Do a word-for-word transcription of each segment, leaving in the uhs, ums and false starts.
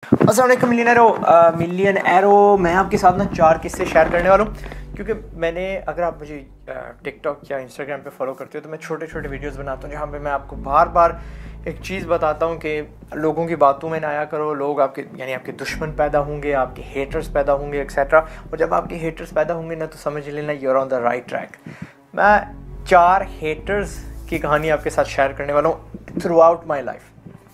अस्सलाम वालेकुम मिलियनेरो million arrow मैं आपके साथ ना चार किस्से शेयर करने वाला हूँ, क्योंकि मैंने अगर आप मुझे टिकटॉक या इंस्टाग्राम पे फॉलो करते हो तो मैं छोटे छोटे वीडियोस बनाता हूँ जहाँ पे मैं आपको बार बार एक चीज़ बताता हूँ कि लोगों की बातों में ना आया करो। लोग आपके यानी आपके दुश्मन पैदा होंगे, आपके हेटर्स पैदा होंगे एक्सेट्रा, और जब आपके हेटर्स पैदा होंगे ना तो समझ लेना you are on the right track. मैं चार हेटर्स की कहानी आपके साथ शेयर करने वाला हूँ थ्रू आउट माई लाइफ।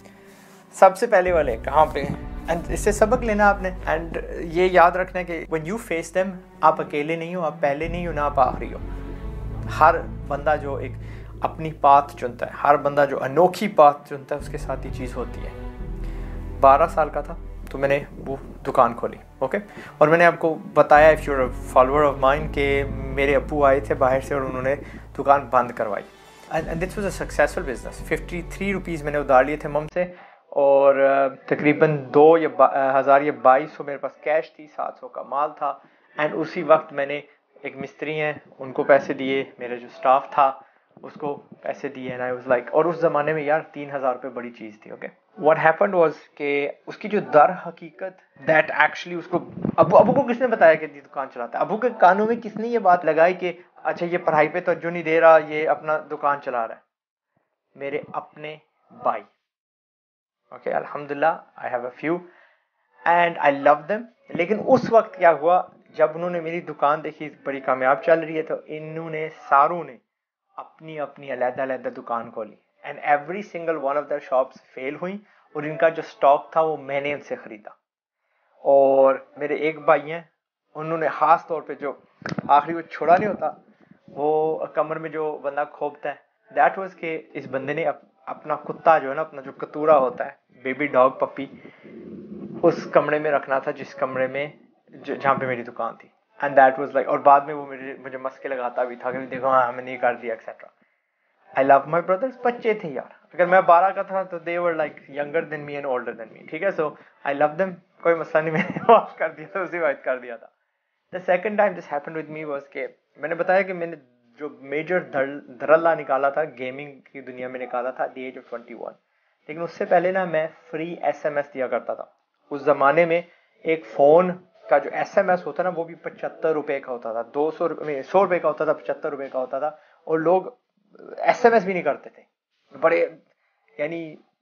सबसे पहले वाले कहाँ पे, एंड इससे सबक लेना आपने, एंड ये याद रखना है कि व्हेन यू फेस देम आप अकेले नहीं हो, आप पहले नहीं हो ना आप आखिरी हो। हर बंदा जो एक अपनी पाथ चुनता है, हर बंदा जो अनोखी पाथ चुनता है उसके साथ ये चीज़ होती है। बारह साल का था तो मैंने वो दुकान खोली, ओके। और मैंने आपको बताया if you're follower of mine के मेरे अप्पू आए थे बाहर से और उन्होंने दुकान बंद करवाई, and this was a successful business. Fifty three rupees मैंने उधार लिए थे मम से, और तकरीबन दो या हज़ार या बाईस सौ मेरे पास कैश थी, सात सौ का माल था। एंड उसी वक्त मैंने एक मिस्त्री हैं उनको पैसे दिए, मेरा जो स्टाफ था उसको पैसे दिए, एंड आई वाज लाइक, और उस ज़माने में यार तीन हज़ार रुपये बड़ी चीज़ थी, ओके। व्हाट हैपेंड वाज कि उसकी जो दर हकीकत दैट एक्चुअली उसको अबू अबू को किसने बताया कि ये दुकान चलाता है, अबू के कानों में किसने ये बात लगाई कि अच्छा ये पढ़ाई पे तवज्जो नहीं दे रहा, ये अपना दुकान चला रहा है? मेरे अपने भाई, ओके। अल्हम्दुलिल्लाह I have a few and I love them. लेकिन उस वक्त क्या हुआ, जब उन्होंने मेरी दुकान देखी बड़ी कामयाब चल रही है तो इन्होंने सारों ने अपनी अपनी अलग अलग दुकान खोली, and every single one of their shops fail हुई, और इनका जो स्टॉक था वो मैंने उनसे ख़रीदा। और मेरे एक भाई हैं, उन्होंने ख़ास तौर पे जो आखिरी वो छोड़ा नहीं होता, वो कमर में जो बंदा खोपता है, दैट वाज के इस बंदे ने अप, अपना कुत्ता जो है ना, अपना जो कतूरा होता है, बेबी डॉग पपी, उस कमरे में रखना था जिस कमरे में जहाँ पे मेरी दुकान थी। एंड दैट वाज लाइक, और बाद में वो मेरे मुझे मस्के लगाता भी था कि देखो हाँ मैंने ये कर दिया etcetera. I love my brothers, बच्चे थे यार। अगर मैं बारह का था तो they were like younger than me and older than me, ठीक है। सो आई लव देम, कोई मसला नहीं, मैंने माफ कर दिया था, उसी वक्त कर दिया था। The second time this happened with me was के मैंने बताया कि मैंने जो मेजर धड़ल्ला निकाला था गेमिंग की दुनिया में निकाला था the age of twenty one. लेकिन उससे पहले ना मैं फ्री एस एम एस दिया करता था। उस ज़माने में एक फ़ोन का जो एस एम एस होता ना वो भी पचहत्तर रुपये का होता था, दो सौ रुपये सौ रुपये का होता था, पचहत्तर रुपये का होता था, और लोग एस एम एस भी नहीं करते थे बड़े, यानी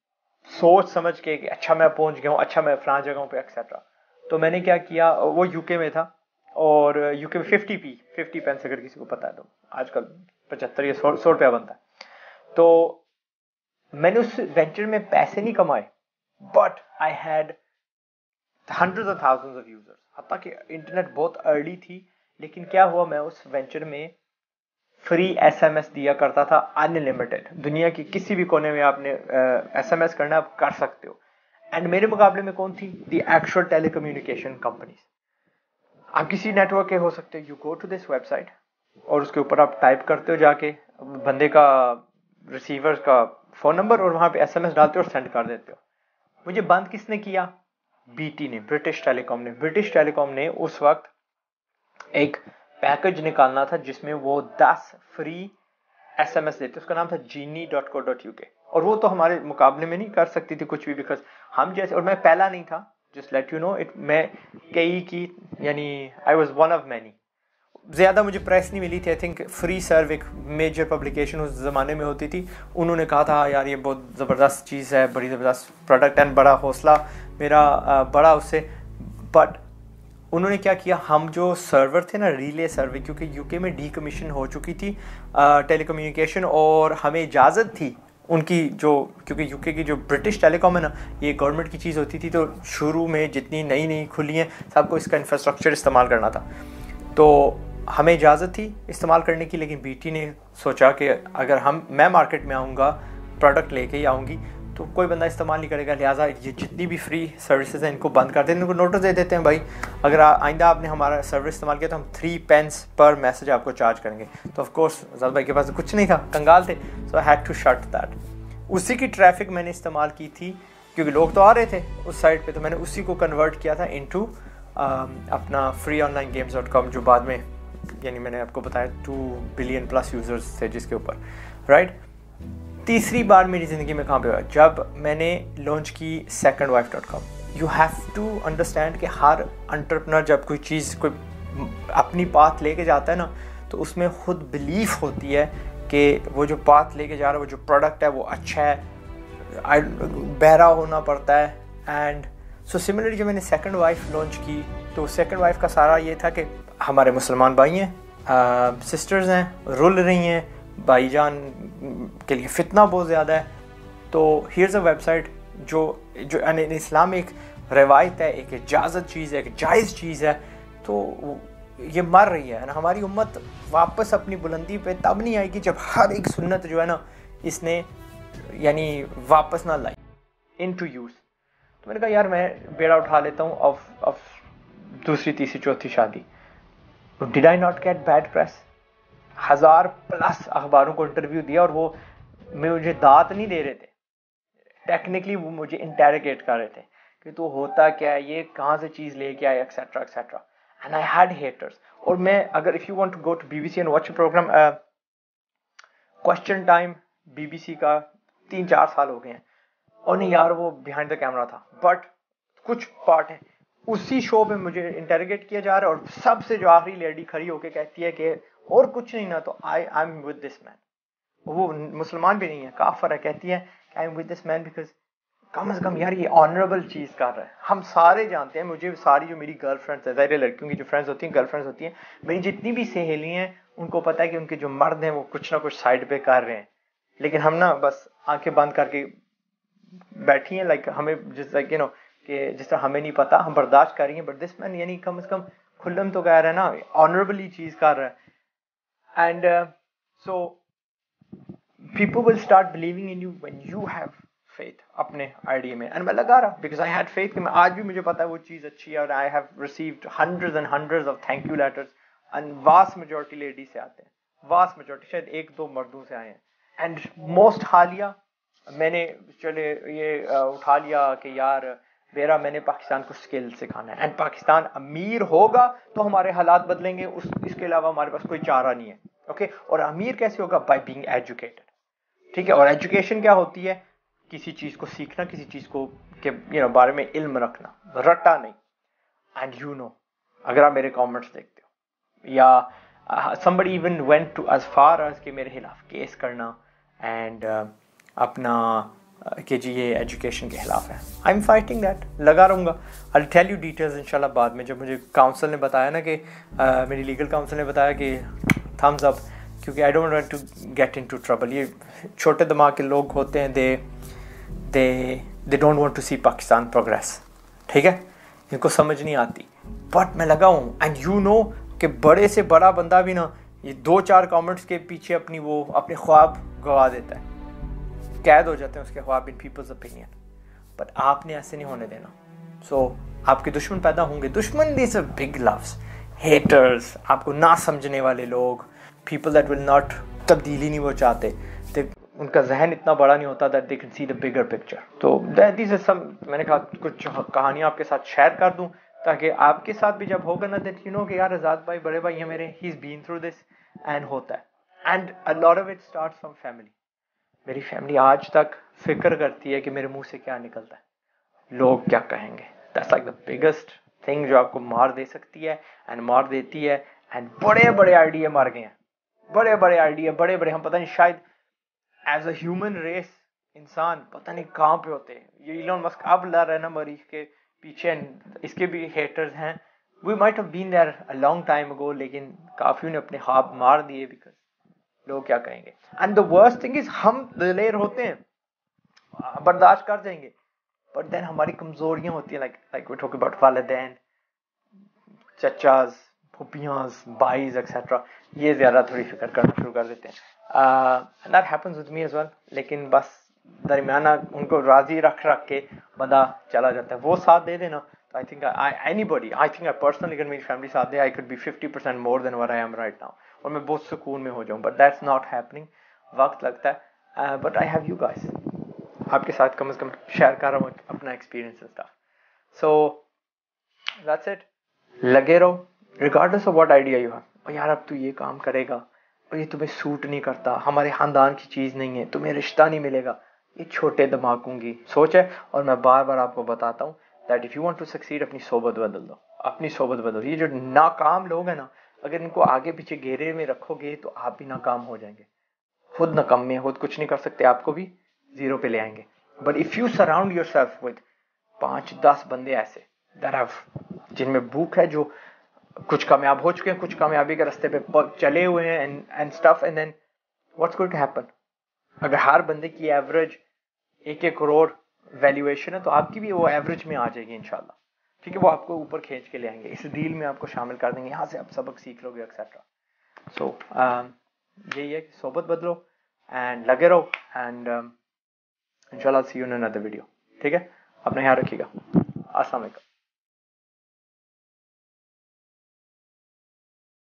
सोच समझ के कि अच्छा मैं पहुंच गया हूँ, अच्छा मैं फ्रांस जगहों पे एक्सेट्रा। तो मैंने क्या किया, वो यूके में था, और यूके में फिफ्टी पी फिफ्टी पेंस अगर किसी को पता है तो आजकल पचहत्तर या सौ सौ रुपया बनता है। तो मैंने उस वेंचर में पैसे नहीं कमाए, but I had hundreds of thousands of users. हत्ता कि इंटरनेट बहुत अर्ली थी, लेकिन क्या हुआ, मैं उस वेंचर में फ्री एस एम एस दिया करता था, अनलिमिटेड। दुनिया की किसी भी कोने में आपने एस एम एस करना आप कर सकते हो। एंड मेरे मुकाबले में कौन थी? The actual telecommunication companies. आप किसी नेटवर्क के हो सकते हो, you go to this website और उसके ऊपर आप टाइप करते हो जाके बंदे का, रिसीवर का फ़ोन नंबर, और वहाँ पे एस एम एस डालते हो और सेंड कर देते हो। मुझे बंद किसने किया? बीटी ने, ब्रिटिश टेलीकॉम ने। ब्रिटिश टेलीकॉम ने उस वक्त एक पैकेज निकालना था जिसमें वो दस फ्री एस एम एस देते, उसका नाम था Genie dot co dot U K. और वो तो हमारे मुकाबले में नहीं कर सकती थी कुछ भी, बिकॉज हम जैसे, और मैं पहला नहीं था, just let you know it, मैं कई की, यानी I was one of many. ज़्यादा मुझे प्रेस नहीं मिली थी। आई थिंक फ्री सर्व एक मेजर पब्लिकेशन उस ज़माने में होती थी, उन्होंने कहा था यार ये बहुत ज़बरदस्त चीज़ है, बड़ी ज़बरदस्त प्रोडक्ट, एंड बड़ा हौसला मेरा बड़ा उससे। बट उन्होंने क्या किया, हम जो सर्वर थे ना, रिले सर्वर, क्योंकि यूके में डीकमीशन हो चुकी थी टेलीकम्युनिकेशन, और हमें इजाज़त थी उनकी जो, क्योंकि यूके की जो ब्रिटिश टेलीकॉम है ना, ये गवर्नमेंट की चीज़ होती थी, तो शुरू में जितनी नई नई खुली हैं सबको इसका इंफ्रास्ट्रक्चर इस्तेमाल करना था, तो हमें इजाज़त थी इस्तेमाल करने की। लेकिन बीटी ने सोचा कि अगर हम मैं मार्केट में आऊँगा, प्रोडक्ट लेके ही आऊँगी, तो कोई बंदा इस्तेमाल नहीं करेगा, लिहाजा ये जितनी भी फ्री सर्विसेज हैं इनको बंद कर देते हैं, इनको नोटिस दे देते हैं, भाई अगर आइंदा आपने हमारा सर्विस इस्तेमाल किया तो हम थ्री पेंस पर मैसेज आपको चार्ज करेंगे। तो ऑफकोर्स ज़ाद भाई के पास कुछ नहीं था, कंगाल थे, so I had to shut that. उसी की ट्रैफिक मैंने इस्तेमाल की थी, क्योंकि लोग तो आ रहे थे उस साइड पर, तो मैंने उसी को कन्वर्ट किया था इंटू अपना free online games dot com, जो बाद में, यानी मैंने आपको बताया टू बिलियन प्लस यूज़र्स थे जिसके ऊपर, राइट। तीसरी बार मेरी ज़िंदगी में कहाँ पे हुआ, जब मैंने लॉन्च की second wife dot com. You have to understand कि हर एंटरप्रेन्योर जब कोई चीज़ कोई अपनी पाथ लेके जाता है ना, तो उसमें खुद बिलीफ होती है कि वो जो पाथ लेके जा रहा है, वो जो प्रोडक्ट है वो अच्छा है, बहरा होना पड़ता है। एंड सो सिमिलरली जब मैंने सेकंड वाइफ लॉन्च की, तो सेकंड वाइफ का सारा ये था कि हमारे मुसलमान भाई हैं, सिस्टर्स हैं, रुल रही हैं, भाईजान के लिए फितना बहुत ज़्यादा है, तो हियर्स अ वेबसाइट जो जो इस्लाम एक रवायत है, एक इजाज़त चीज़ है, एक जायज़ चीज़ है, तो ये मर रही है ना। हमारी उम्मत वापस अपनी बुलंदी पे तब नहीं आएगी जब हर एक सुन्नत जो है ना इसने यानी वापस ना लाई इन टू यूज़। तो मैंने कहा यार मैं बेड़ा उठा लेता हूँ ऑफ ऑफ दूसरी तीसरी चौथी शादी। Did I not get bad press? हज़ार प्लस अखबारों को इंटरव्यू दिया और वो मुझे दात नहीं दे रहे थे, टेक्निकली वो मुझे इंटेरोगेट कर रहे थे कि तो होता क्या है, ये कहाँ से चीज़ लेके आए, etcetera etcetera. And I had haters. और मैं अगर if you want to go to BBC and watch a programme Question Time, BBC का तीन चार साल हो गए हैं, और नहीं यार वो बिहाइंड द कैमरा था, बट कुछ पार्ट है उसी शो में मुझे इंटेरोगेट किया जा रहा है, और सबसे जो आखिरी लेडी खड़ी होकर कहती है कि और कुछ नहीं ना तो I I am with this man. वो मुसलमान भी नहीं है, काफर है, कहती है I am with this man because कम से कम यार ये ऑनरेबल चीज़ कर रहा है। हम सारे जानते हैं, मुझे सारी जो मेरी गर्लफ्रेंड्स है, ज़ाहिर लड़कियों की जो फ्रेंड्स होती हैं, गर्लफ्रेंड्स होती हैं, मेरी जितनी भी सहेली हैं, उनको पता है कि उनके जो मर्द हैं वो कुछ ना कुछ साइड पे कर रहे हैं, लेकिन हम ना बस आंखें बंद करके बैठी हैं, लाइक हमें जिस लाइक यू नो कि जिस तरह हमें नहीं पता, हम बर्दाश्त कर रही हैं। बट दिस मैन यानी कम से कम खुल्लम तो कह रहा है ना, ऑनरेबली चीज़ कर रहा है। And so people will start believing in you when you have faith अपने आइडिया में। एंड मैं लगा रहा because I had faith कि मैं आज भी मुझे पता है वो चीज़ अच्छी है, और I have received hundreds and hundreds of thank you letters, and vast majority ladies से आते हैं, vast majority, शायद एक दो मर्दों से आए हैं। एंड मोस्ट हालिया मैंने चले ये उठा लिया कि यार मेरा मैंने पाकिस्तान को स्किल सिखाना है, एंड पाकिस्तान अमीर होगा तो हमारे हालात बदलेंगे, उस इसके अलावा हमारे पास कोई चारा नहीं है। Okay okay? और अमीर कैसे होगा? By being educated. ठीक है, और एजुकेशन क्या होती है? किसी चीज़ को सीखना, किसी चीज़ को के यू नो बारे में इल्म रखना, रट्टा नहीं। एंड यू नो अगर आप मेरे कमेंट्स देखते हो, या somebody even went to as far as कि मेरे खिलाफ केस करना, एंड uh, अपना uh, कि जी ये एजुकेशन के खिलाफ है। आई एम फाइटिंग दैट, लगा रहूँगा। आई टेल यू डिटेल्स इंशाल्लाह बाद में, जब मुझे काउंसिल ने बताया ना कि uh, मेरी लीगल काउंसिल ने बताया कि थम्स अप, क्योंकि I don't want to get into trouble. ये छोटे दिमाग के लोग होते हैं, they they they don't want to see Pakistan progress. ठीक है, इनको समझ नहीं आती। बट मैं लगा हूँ, एंड यू नो कि बड़े से बड़ा बंदा भी ना ये दो चार कमेंट्स के पीछे अपनी वो अपने ख्वाब गवा देता है, कैद हो जाते हैं उसके ख्वाब इन पीपल्स ओपिनियन। बट आपने ऐसे नहीं होने देना। सो so, आपके दुश्मन पैदा होंगे। दुश्मन this a big loves, haters, आपको ना समझने वाले लोग, people that will not तब्दीली नहीं वो चाहते, they, उनका जहन इतना बड़ा नहीं होता that they can see the bigger picture। तो these are some, मैंने कहा कुछ कहानियाँ आपके साथ शेयर कर दूँ ताकि आपके साथ भी जब होगा ना that you know कि यार आज़ाद भाई बड़े भाई हैं मेरे, he's been through this and होता है। and a lot of it starts from family। मेरी फैमिली आज तक फिक्र करती है कि मेरे मुंह से क्या निकलता है, लोग क्या कहेंगे। that's like the biggest thing जो आपको मार दे सकती है and मार देती है। एंड बड़े बड़े आइडिया मार गए हैं, बड़े बड़े आइडिया, बड़े बड़े, हम पता नहीं शायद एज अ ह्यूमन रेस इंसान पता नहीं कहाँ पे होते हैं। ये इलॉन मस्क अब लड़ रहा है ना मरीज के पीछे, इसके भी हेटर्स हैं। We might have been there a long time ago, लेकिन काफियों ने अपने ख्वाब मार दिए बिकॉज लोग क्या कहेंगे। And the worst thing is हम दिलेर होते हैं, बर्दाश्त कर जाएंगे, बट देन हमारी कमजोरियां होती हैं, like like we talk about वालिदैन, चचाज, फुपियाज, बाईज एक्सेट्रा, ये ज़्यादा थोड़ी फिक्र करना शुरू कर देते हैं। That happens with me as well. लेकिन बस दरमियाना उनको राज़ी रख रख के बंदा चला जाता है। वो साथ दे देना तो I think I anybody I think I personally अगर मेरी फैमिली साथ दे, I could be fifty percent more than what I am right now, और मैं बहुत सुकून में हो जाऊँ। बट दैट्स नॉट हैपनिंग, वक्त लगता है। But I have you guys, आपके साथ कम से कम शेयर कर रहा हूँ अपना experience and stuff. So that's it, लगे रहो regardless of what idea you have. और यार अब तू ये काम करेगा और ये तुम्हें सूट नहीं करता, हमारे खानदान की चीज़ नहीं है, तुम्हें रिश्ता नहीं मिलेगा, ये छोटे दिमागों की सोच है। और मैं बार बार आपको बताता हूँ that if you want to succeed अपनी सोबत बदल दो, अपनी सोबत बदलो। ये जो नाकाम लोग हैं ना, अगर इनको आगे पीछे घेरे में रखोगे तो आप भी नाकाम हो जाएंगे। खुद नाकामी खुद कुछ नहीं कर सकते, आपको भी जीरो पे ले आएंगे। But if you surround yourself with पांच दस बंदे ऐसे दैट हैव, जिनमें भूख है, जो कुछ कामयाब हो चुके हैं, कुछ कामयाबी के रास्ते पे चले हुए हैं and and stuff, and then what's going to happen? अगर हर बंदे की एवरेज एक एक करोड़ वैल्यूएशन है तो आपकी भी वो एवरेज में आ जाएगी इंशाल्लाह। ठीक है, वो आपको ऊपर खींच के ले आएंगे, इस डील में आपको शामिल कर देंगे, यहाँ से आप सबक सीख लोगे एक्सेट्रा। सो यही है कि सोबत बदलो एंड लगे रहो, एंड इंशाल्लाह see you in another video. ठीक है, अपना ख्याल रखिएगा। अस्सलाम वालेकुम।